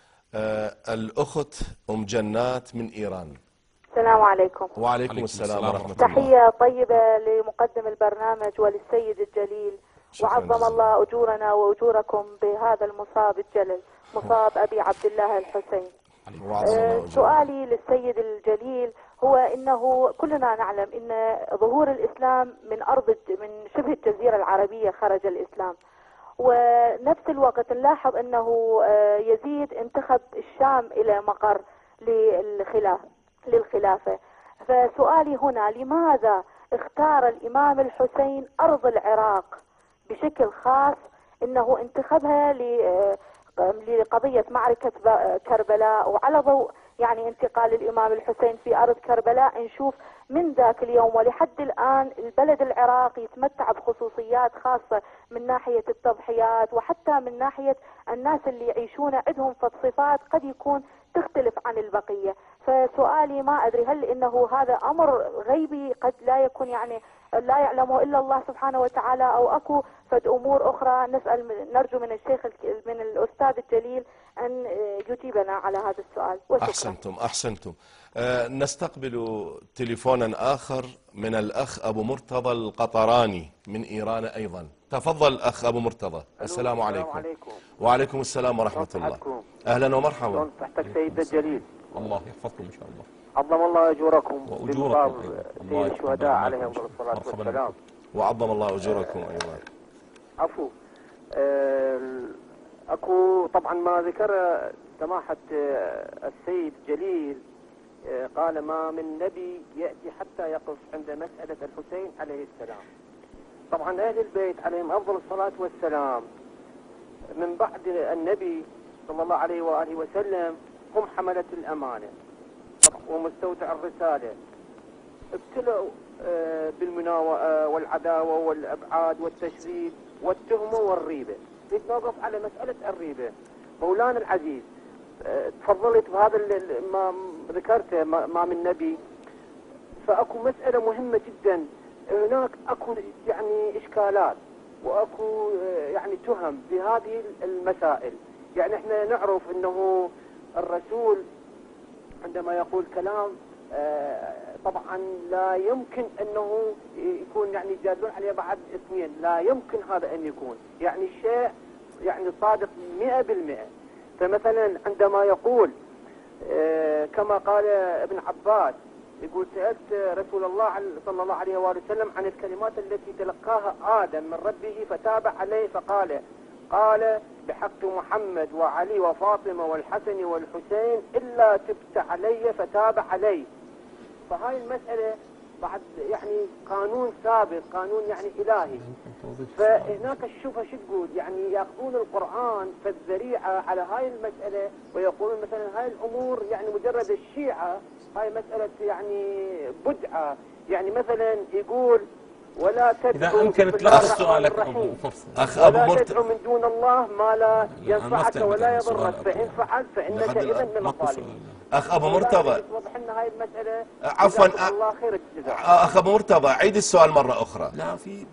الأخت أم جنات من إيران. السلام عليكم. وعليكم السلام ورحمة الله. تحية طيبة لمقدم البرنامج وللسيد الجليل، وعظم الله أجورنا وأجوركم بهذا المصاب الجلل، مصاب أبي عبد الله الحسين. سؤالي للسيد الجليل هو إنه كلنا نعلم إن ظهور الإسلام من شبه الجزيرة العربية خرج الإسلام، ونفس الوقت نلاحظ أنه يزيد انتخب الشام إلى مقر للخلافة. فسؤالي هنا: لماذا اختار الإمام الحسين أرض العراق بشكل خاص، أنه انتخبها لقضية معركة كربلاء، وعلى ضوء يعني انتقال الإمام الحسين في أرض كربلاء، نشوف من ذاك اليوم ولحد الآن البلد العراقي يتمتع بخصوصيات خاصة من ناحية التضحيات، وحتى من ناحية الناس اللي يعيشون عندهم صفات قد يكون تختلف عن البقية. فسؤالي ما أدري هل إنه هذا أمر غيبي قد لا يكون يعني لا يعلمه إلا الله سبحانه وتعالى، أو أكو فد أمور أخرى نرجو من الشيخ من الأستاذ الجليل أن يجيبنا على هذا السؤال. وشكرا. أحسنتم. نستقبل تليفونا آخر من الأخ أبو مرتضى القطراني من إيران أيضا. تفضل أخ أبو مرتضى. السلام عليكم. وعليكم السلام ورحمة الله. أهلا ومرحبا. تحتك سيد الجليل. الله يحفظكم إن شاء الله. عظم الله أجوركم وأجوركم سيد الشهداء عليهم الصلاة والسلام. وعظم الله أجوركم أيضا. عفو. أكو طبعا ما ذكر سماحة السيد جليل، قال ما من نبي يأتي حتى يقف عند مسألة الحسين عليه السلام. طبعا أهل البيت عليهم أفضل الصلاة والسلام من بعد النبي صلى الله عليه وآله وسلم هم حملة الأمانة ومستودع الرسالة، ابتلوا بالمناوئة والعداوة والأبعاد والتشريد والتهمة والريبة. نوقف على مسألة الريبة. مولانا العزيز تفضلت بهذا ما ذكرته ما من نبي، فأكو مسألة مهمة جدا. هناك أكو يعني إشكالات وأكو يعني تهم في هذه المسائل. يعني احنا نعرف أنه الرسول عندما يقول كلام طبعا لا يمكن أنه يكون يعني يجادلون عليه بعد اثنين، لا يمكن هذا أن يكون يعني شيء يعني صادق 100%. فمثلا عندما يقول كما قال ابن عباس، يقول سألت رسول الله صلى الله عليه وآله وسلم عن الكلمات التي تلقاها آدم من ربه فتاب عليه قال بحق محمد وعلي وفاطمة والحسن والحسين إلا تبت علي فتاب علي. فهاي المسألة بعد يعني قانون سابق، قانون يعني إلهي. فهناك الشبهة شو تقول؟ يعني يأخذون القرآن كالذريعة على هاي المسألة ويقولون مثلا هاي الأمور يعني مجرد الشيعة، هاي مسألة يعني بدعة. يعني مثلا يقول ولا تدعو، إذا أمكن تلخص سؤالك أخ أبو مرتضى، ولا تدعو من دون الله ما لا ينفعك ولا يضرك، فإن فعلت فإنك إذا من الظالمين. أخ أبو مرتضى وضح لنا هاي المسألة. عفوا الله خير الجزاء. أخ أبو مرتضى عيد السؤال مرة أخرى. لا في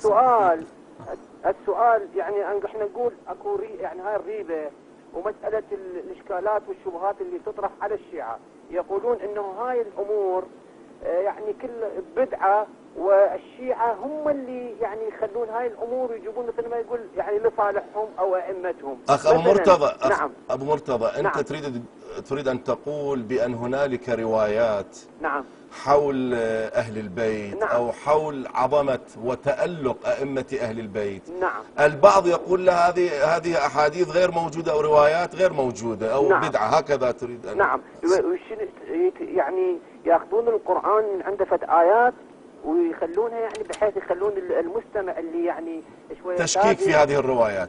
السؤال يعني احنا نقول اكو يعني هاي الريبة ومسألة الإشكالات والشبهات اللي تطرح على الشيعة. يقولون انه هاي الامور يعني كل بدعة، والشيعة هم اللي يعني يخلون هاي الامور ويجيبون مثل ما يقول يعني لصالحهم او ائمتهم. اخ ابو مرتضى، نعم. ابو مرتضى انت نعم. تريد ان تقول بان هنالك روايات نعم حول اهل البيت. نعم. او حول عظمة وتألق ائمة اهل البيت. نعم. البعض يقول له هذه احاديث غير موجودة او روايات غير موجودة او نعم. بدعة، هكذا تريد ان نعم. يعني ياخذون القرآن من عنده فت آيات ويخلونها يعني بحيث يخلون المستمع اللي يعني شويه تشكيك في هذه الروايات.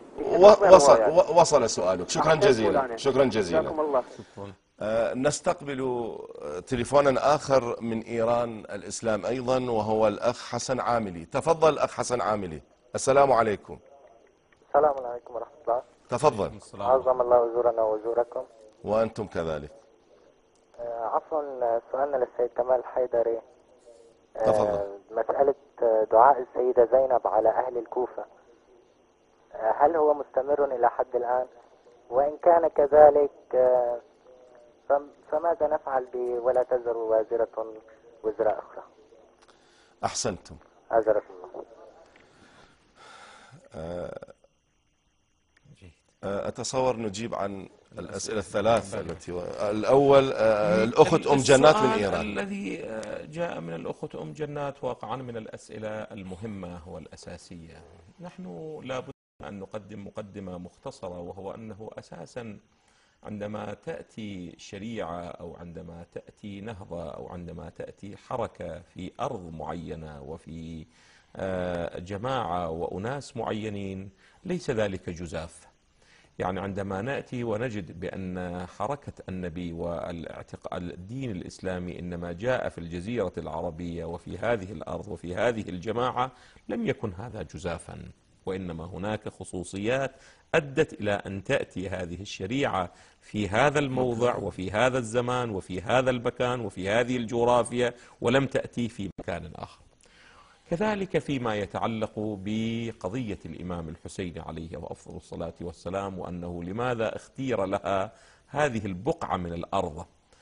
وصل سؤالك. شكرا جزيلا. شكرا جزيلا. جزاكم الله. نستقبل تليفونا آخر من إيران الإسلام أيضا، وهو الأخ حسن عاملي. تفضل أخ حسن عاملي. السلام عليكم. السلام عليكم ورحمة الله. تفضل. عظم الله أجورنا وأجوركم. وأنتم كذلك. عفوا، سؤالنا للسيد كمال الحيدري. تفضل. مسألة دعاء السيدة زينب على أهل الكوفة، هل هو مستمر إلى حد الآن؟ وإن كان كذلك فماذا نفعل ولا تزر وازرة وزر أخرى؟ أحسنتم. أجرك الله. أتصور نجيب عن الأسئلة الثلاث التي الأول الأخت أم جنات من إيران. الذي جاء من الأخت أم جنات واقعا من الأسئلة المهمة والأساسية. نحن لابد أن نقدم مقدمة مختصرة، وهو أنه أساسا عندما تأتي شريعة أو عندما تأتي نهضة أو عندما تأتي حركة في أرض معينة وفي جماعة وأناس معينين، ليس ذلك جزاف. يعني عندما نأتي ونجد بأن حركة النبي والدين الإسلامي إنما جاء في الجزيرة العربية وفي هذه الأرض وفي هذه الجماعة، لم يكن هذا جزافا، وإنما هناك خصوصيات أدت إلى أن تأتي هذه الشريعة في هذا الموضع وفي هذا الزمان وفي هذا المكان وفي هذه الجغرافيا، ولم تأتي في مكان آخر. كذلك فيما يتعلق بقضية الإمام الحسين عليه أفضل الصلاة والسلام، وأنه لماذا اختير لها هذه البقعة من الأرض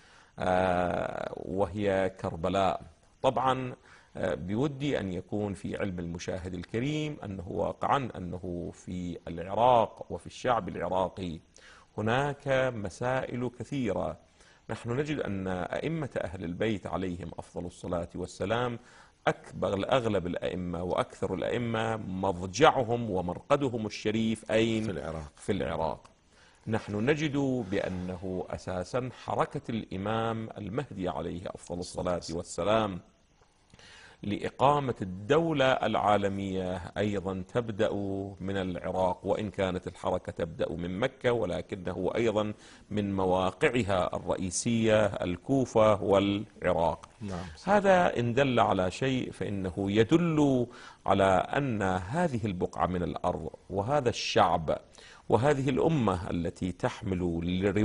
وهي كربلاء. طبعا بودي أن يكون في علم المشاهد الكريم أنه واقعا أنه في العراق وفي الشعب العراقي هناك مسائل كثيرة. نحن نجد أن أئمة أهل البيت عليهم أفضل الصلاة والسلام أغلب الأئمة وأكثر الأئمة مضجعهم ومرقدهم الشريف أين؟ في العراق. في العراق. نحن نجد بأنه أساسا حركة الإمام المهدي عليه أفضل الصلاة والسلام لإقامة الدولة العالمية أيضا تبدأ من العراق، وإن كانت الحركة تبدأ من مكة، ولكنه أيضا من مواقعها الرئيسية الكوفة والعراق. هذا إن دل على شيء فإنه يدل على أن هذه البقعة من الأرض وهذا الشعب وهذه الأمة التي تحمل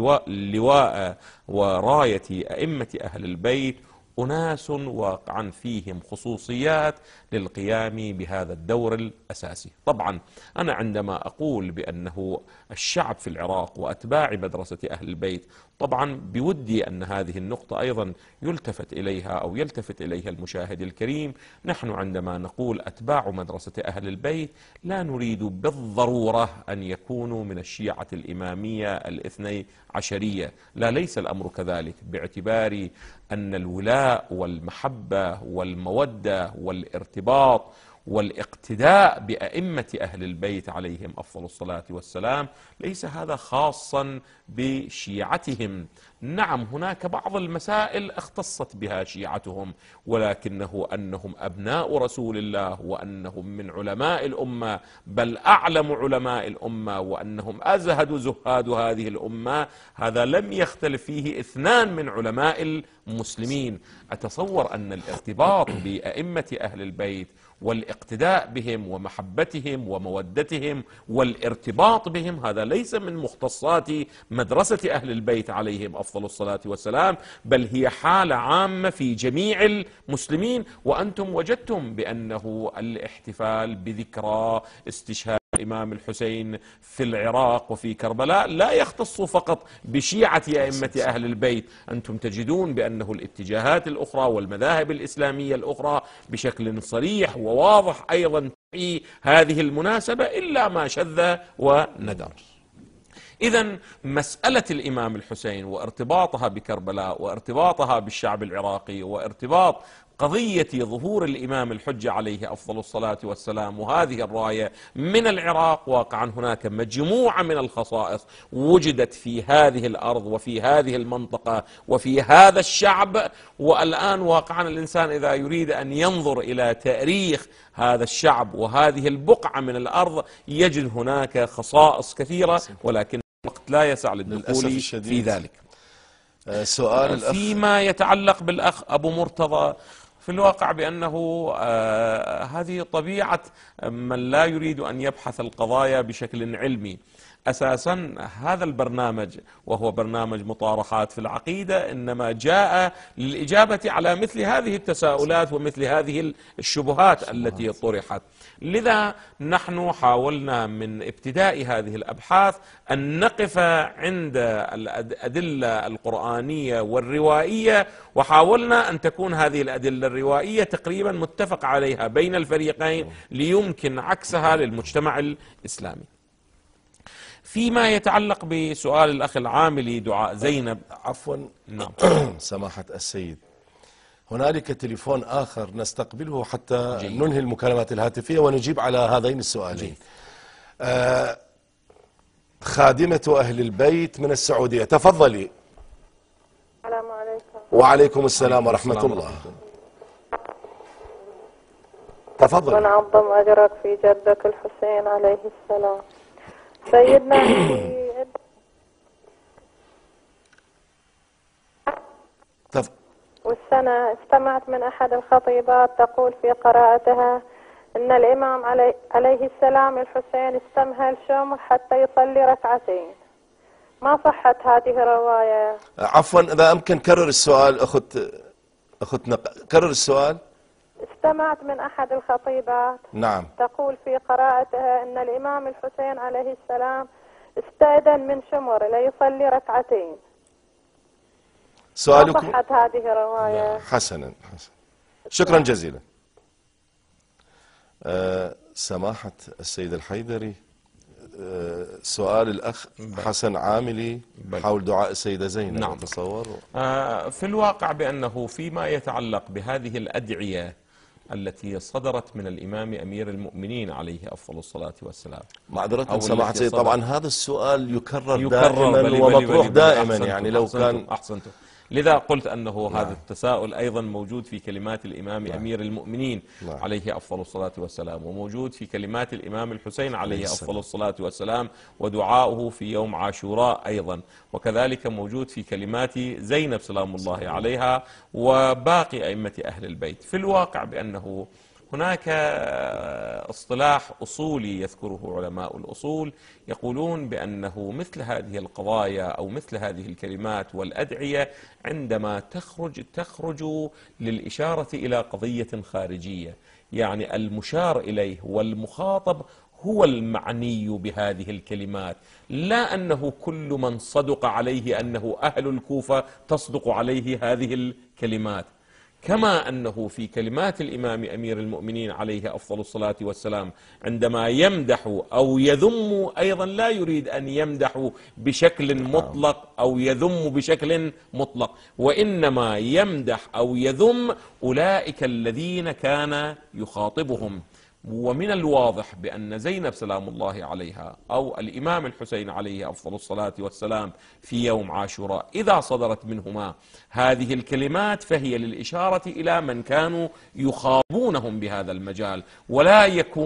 لواء وراية أئمة أهل البيت أناس واقعا فيهم خصوصيات للقيام بهذا الدور الأساسي. طبعا أنا عندما أقول بأنه الشعب في العراق وأتباع مدرسة أهل البيت، طبعا بودي أن هذه النقطة أيضا يلتفت إليها أو يلتفت إليها المشاهد الكريم. نحن عندما نقول أتباع مدرسة أهل البيت لا نريد بالضرورة أن يكونوا من الشيعة الإمامية الاثني عشرية، لا، ليس الأمر كذلك، باعتبار أن الولاء والمحبة والمودة والارتباط والاقتداء بأئمة أهل البيت عليهم أفضل الصلاة والسلام ليس هذا خاصا بشيعتهم. نعم هناك بعض المسائل اختصت بها شيعتهم، ولكنه أنهم أبناء رسول الله وأنهم من علماء الأمة بل أعلم علماء الأمة وأنهم أزهد زهاد هذه الأمة، هذا لم يختلف فيه اثنان من علماء المسلمين. أتصور أن الارتباط بأئمة أهل البيت والاقتداء بهم ومحبتهم ومودتهم والارتباط بهم هذا ليس من مختصات مدرسة أهل البيت عليهم أفضل الصلاة والسلام، بل هي حالة عامة في جميع المسلمين. وأنتم وجدتم بأنه الاحتفال بذكرى استشهاد الإمام الحسين في العراق وفي كربلاء لا يختص فقط بشيعة أئمة أهل البيت، أنتم تجدون بأنه الاتجاهات الأخرى والمذاهب الإسلامية الأخرى بشكل صريح وواضح أيضا في هذه المناسبة إلا ما شذ وندر. إذن مسألة الإمام الحسين وارتباطها بكربلاء وارتباطها بالشعب العراقي وارتباط قضية ظهور الإمام الحجة عليه أفضل الصلاة والسلام وهذه الراية من العراق، واقعا هناك مجموعة من الخصائص وجدت في هذه الأرض وفي هذه المنطقة وفي هذا الشعب. والآن واقعا الإنسان إذا يريد أن ينظر إلى تاريخ هذا الشعب وهذه البقعة من الأرض يجد هناك خصائص كثيرة، ولكن الوقت لا يسع للدخول في ذلك. سؤال فيما يتعلق بالأخ أبو مرتضى، في الواقع بأنه هذه طبيعة من لا يريد أن يبحث القضايا بشكل علمي. أساسا هذا البرنامج وهو برنامج مطارحات في العقيدة إنما جاء للإجابة على مثل هذه التساؤلات ومثل هذه الشبهات التي طرحت. لذا نحن حاولنا من ابتداء هذه الأبحاث أن نقف عند الأدلة القرآنية والروائية، وحاولنا أن تكون هذه الأدلة الروائية تقريبا متفق عليها بين الفريقين ليمكن عكسها للمجتمع الإسلامي. فيما يتعلق بسؤال الأخ العاملي دعاء زينب، عفوا نعم. سماحة السيد، هنالك تليفون آخر نستقبله حتى ننهي المكالمات الهاتفية ونجيب على هذين السؤالين. خادمة أهل البيت من السعودية، تفضلي. السلام عليكم. وعليكم السلام ورحمة الله. تفضل. ونعظم أجرك في جدك الحسين عليه السلام. سيدنا في والسنة استمعت من أحد الخطيبات تقول في قراءتها إن الإمام عليه السلام الحسين استمهل شمر حتى يصلي ركعتين. ما صحت هذه الرواية؟ عفوا إذا أمكن كرر السؤال أختنا، كرر السؤال. استمعت من أحد الخطيبات نعم تقول في قراءتها إن الإمام الحسين عليه السلام استأذن من شمر ليصلي ركعتين. سؤالكم؟ ما صحت هذه الرواية؟ حسنا شكرا جزيلا. سماحة السيد الحيدري، سؤال الأخ حسن عاملي حول دعاء السيدة زينب. نعم. تصور في الواقع بأنه فيما يتعلق بهذه الأدعية التي صدرت من الإمام أمير المؤمنين عليه أفضل الصلاة والسلام، معذرة سماحة السيد، طبعا هذا السؤال يكرر دائما ومطروح دائما، يعني لو كان أحسنتم. لذا قلت أنه هذا التساؤل أيضا موجود في كلمات الإمام أمير المؤمنين عليه أفضل الصلاة والسلام، وموجود في كلمات الإمام الحسين عليه أفضل الصلاة والسلام ودعاؤه في يوم عاشوراء أيضا، وكذلك موجود في كلمات زينب سلام الله عليها وباقي أئمة أهل البيت. في الواقع بأنه هناك اصطلاح أصولي يذكره علماء الأصول، يقولون بأنه مثل هذه القضايا أو مثل هذه الكلمات والأدعية عندما تخرج للإشارة إلى قضية خارجية، يعني المشار إليه والمخاطب هو المعني بهذه الكلمات، لا أنه كل من صدق عليه أنه أهل الكوفة تصدق عليه هذه الكلمات. كما أنه في كلمات الإمام أمير المؤمنين عليه أفضل الصلاة والسلام عندما يمدح أو يذم أيضا لا يريد أن يمدح بشكل مطلق أو يذم بشكل مطلق، وإنما يمدح أو يذم أولئك الذين كان يخاطبهم. ومن الواضح بأن زينب سلام الله عليها أو الإمام الحسين عليه أفضل الصلاة والسلام في يوم عاشوراء إذا صدرت منهما هذه الكلمات فهي للإشارة إلى من كانوا يخاطبونهم بهذا المجال، ولا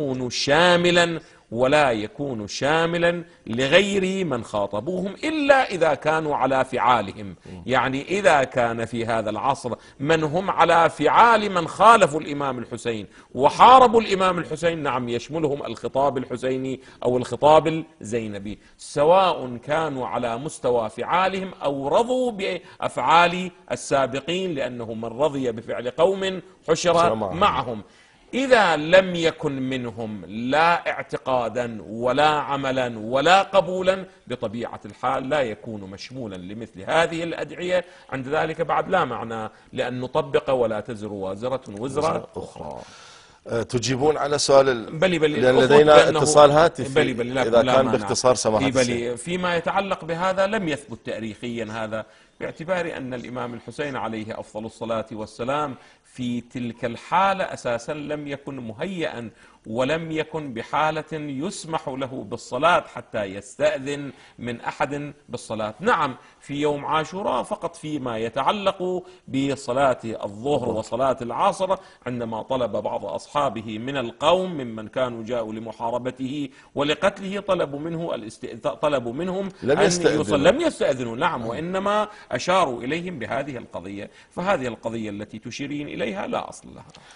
يكون شاملا لغير من خاطبوهم إلا إذا كانوا على فعالهم. يعني إذا كان في هذا العصر من هم على فعال من خالفوا الإمام الحسين وحاربوا الإمام الحسين، نعم يشملهم الخطاب الحسيني أو الخطاب الزينبي، سواء كانوا على مستوى فعالهم أو رضوا بأفعال السابقين، لأنه من رضي بفعل قوم حشر معهم. إذا لم يكن منهم لا اعتقادا ولا عملا ولا قبولا بطبيعة الحال لا يكون مشمولا لمثل هذه الأدعية. عند ذلك بعد لا معنى لأن نطبق ولا تزر وازرة وزر أخرى. تجيبون على سؤال بلي لأن لدينا اتصال هاتفي إذا كان باختصار سماحة السيد. فيما يتعلق بهذا لم يثبت تاريخيا هذا، باعتبار أن الإمام الحسين عليه أفضل الصلاة والسلام في تلك الحالة أساسا لم يكن مهيئا ولم يكن بحالة يسمح له بالصلاة حتى يستأذن من أحد بالصلاة. نعم في يوم عاشوراء فقط فيما يتعلق بصلاة الظهر وصلاة العصر، عندما طلب بعض أصحابه من القوم ممن كانوا جاءوا لمحاربته ولقتله طلبوا منهم لم يستأذنوا. نعم، وإنما أشاروا إليهم بهذه القضية، فهذه القضية التي تشيرين إليها لا أصل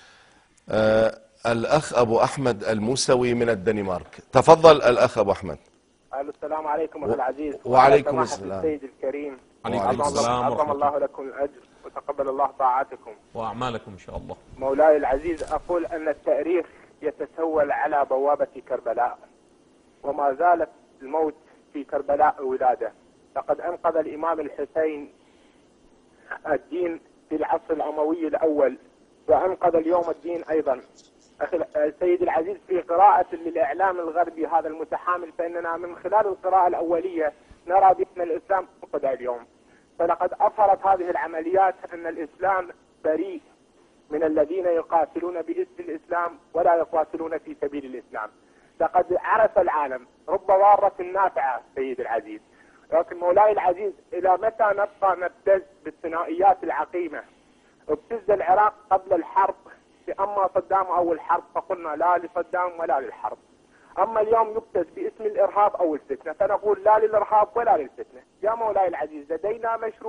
لها. الأخ أبو أحمد الموسوي من الدنمارك، تفضل الأخ أبو أحمد. السلام عليكم أخي العزيز. وعليكم السلام. السيد الكريم، عليكم السلام عظم الله لكم الأجر وتقبل الله طاعتكم وأعمالكم إن شاء الله. مولاي العزيز، أقول أن التاريخ يتسول على بوابة كربلاء، وما زالت الموت في كربلاء ولادة. لقد أنقذ الإمام الحسين الدين في العصر الأموي الأول، وأنقذ اليوم الدين أيضا. أخي السيد العزيز، في قراءة للإعلام الغربي هذا المتحامل، فإننا من خلال القراءة الأولية نرى بأن الإسلام انقذ اليوم، فلقد أظهرت هذه العمليات أن الإسلام بريء من الذين يقاتلون باسم الإسلام ولا يقاتلون في سبيل الإسلام. لقد عرف العالم رب ضارة نافعة سيد العزيز. لكن مولاي العزيز، إلى متى نبقى نبتز بالثنائيات العقيمة؟ ابتز العراق قبل الحرب أما صدام أو الحرب فقلنا لا لصدام ولا للحرب. أما اليوم يبتز باسم الإرهاب أو الفتنة، فنقول لا للإرهاب ولا للفتنة. يا مولاي العزيز، لدينا مشروع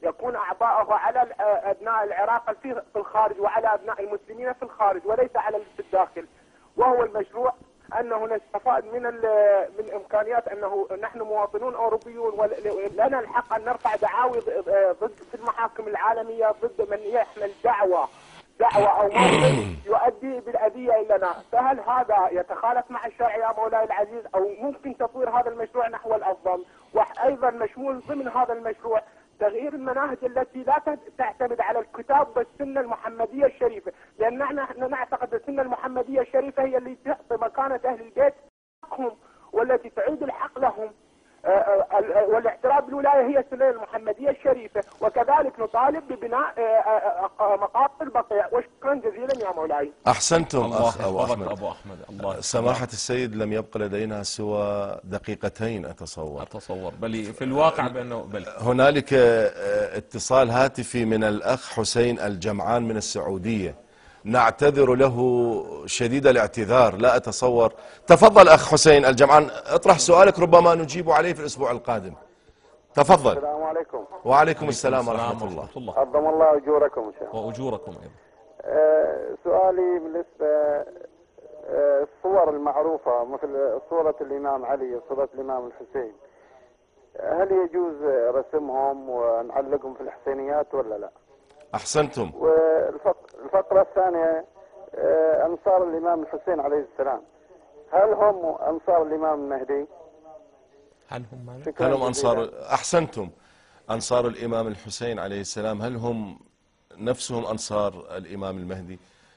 يكون أعباءه على أبناء العراق في الخارج وعلى أبناء المسلمين في الخارج وليس على في الداخل. وهو المشروع أنه نستفاد من إمكانيات أنه نحن مواطنون أوروبيون ولنا الحق أن نرفع دعاوي ضد في المحاكم العالمية ضد من يحمل دعوة أو موقف يؤدي بالأذية لنا. فهل هذا يتخالف مع الشرع يا مولاي العزيز، أو ممكن تطوير هذا المشروع نحو الأفضل؟ وأيضا مشمول ضمن هذا المشروع تغيير المناهج التي لا تعتمد على الكتاب والسنة المحمدية الشريفة، لأن نحن نعتقد السنة المحمدية الشريفة هي اللي تعطي مكانة أهل البيت حقهم والتي تعيد الحق لهم، والاعتراف بالولاية هي السنة المحمدية الشريفة. وكذلك نطالب ببناء مقاطع البقيع. وشكرا جزيلا يا مولاي. أحسنتم أخ أبو أحمد. الله سماحة السيد لم يبق لدينا سوى دقيقتين أتصور بل في الواقع بأنه هنالك اتصال هاتفي من الأخ حسين الجمعان من السعودية، نعتذر له شديد الاعتذار. لا أتصور. تفضل أخ حسين الجمعان، اطرح سؤالك ربما نجيب عليه في الأسبوع القادم. تفضل. السلام عليكم. وعليكم السلام ورحمة الله. عظم الله أجوركم شيخ. وأجوركم أيضا. سؤالي بالنسبة الصور المعروفة مثل صورة الإمام علي وصورة الإمام الحسين، هل يجوز رسمهم ونعلقهم في الحسينيات ولا لا؟ أحسنتم. والفقرة الثانية أنصار الإمام الحسين عليه السلام، هل هم أنصار الإمام المهدي؟ هل هم أنصار؟ أحسنتم. أنصار الإمام الحسين عليه السلام هل هم نفسهم أنصار الإمام المهدي؟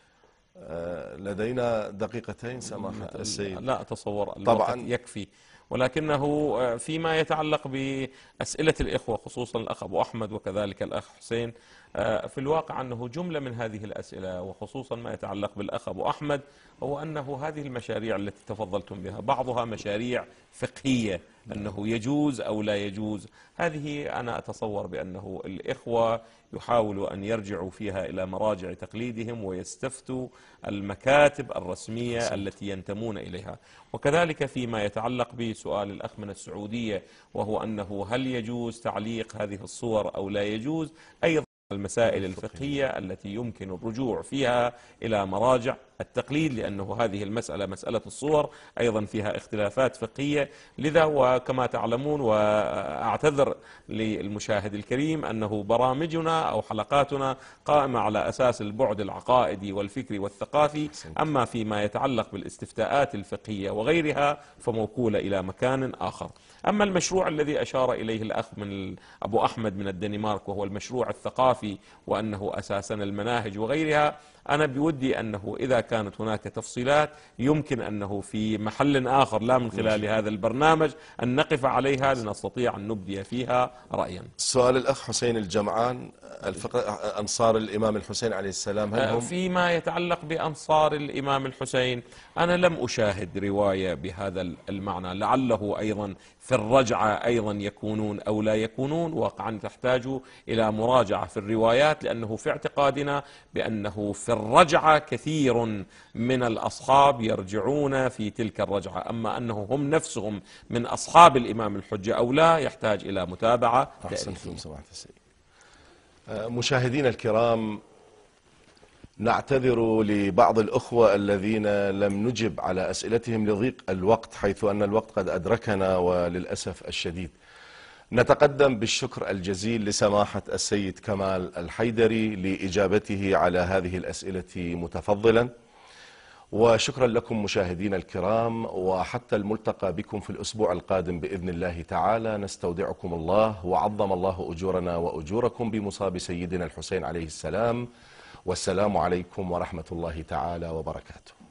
لدينا دقيقتين سماحة السيد. لا أتصور طبعا يكفي، ولكنه فيما يتعلق بأسئلة الإخوة خصوصا الأخ أبو أحمد وكذلك الأخ حسين، في الواقع أنه جملة من هذه الأسئلة وخصوصا ما يتعلق بالأخ أبو أحمد هو أنه هذه المشاريع التي تفضلتم بها بعضها مشاريع فقهية، أنه يجوز أو لا يجوز. هذه أنا أتصور بأنه الإخوة يحاولوا أن يرجعوا فيها إلى مراجع تقليدهم ويستفتوا المكاتب الرسمية التي ينتمون إليها. وكذلك فيما يتعلق بسؤال الأخ من السعودية وهو أنه هل يجوز تعليق هذه الصور أو لا يجوز، أيضا المسائل الفقهية التي يمكن الرجوع فيها إلى مراجع التقليد، لأنه هذه المسألة مسألة الصور أيضا فيها اختلافات فقهية. لذا وكما تعلمون وأعتذر للمشاهد الكريم أنه برامجنا أو حلقاتنا قائمة على أساس البعد العقائدي والفكري والثقافي، أما فيما يتعلق بالاستفتاءات الفقهية وغيرها فموكولة إلى مكان آخر. أما المشروع الذي أشار إليه الأخ من أبو أحمد من الدنمارك وهو المشروع الثقافي وأنه أساسا المناهج وغيرها، أنا بودي أنه إذا كانت هناك تفصيلات يمكن أنه في محل آخر لا من خلال هذا البرنامج أن نقف عليها لنستطيع أن نبدي فيها رأيا. سؤال الأخ حسين الجمعان، أنصار الإمام الحسين عليه السلام هل هم؟ فيما يتعلق بأنصار الإمام الحسين أنا لم أشاهد رواية بهذا المعنى، لعله أيضا في الرجعة أيضا يكونون أو لا يكونون، واقعا تحتاج إلى مراجعة في الروايات، لأنه في اعتقادنا بأنه في الرجعة كثير من الأصحاب يرجعون في تلك الرجعة، أما أنه هم نفسهم من أصحاب الإمام الحجة أو لا يحتاج إلى متابعة. أحسنتم سماحة السيد. مشاهدينا الكرام، نعتذر لبعض الأخوة الذين لم نجب على أسئلتهم لضيق الوقت، حيث أن الوقت قد أدركنا وللأسف الشديد. نتقدم بالشكر الجزيل لسماحة السيد كمال الحيدري لإجابته على هذه الأسئلة متفضلا، وشكرا لكم مشاهدينا الكرام، وحتى الملتقى بكم في الأسبوع القادم بإذن الله تعالى. نستودعكم الله، وعظم الله أجورنا وأجوركم بمصاب سيدنا الحسين عليه السلام، والسلام عليكم ورحمة الله تعالى وبركاته.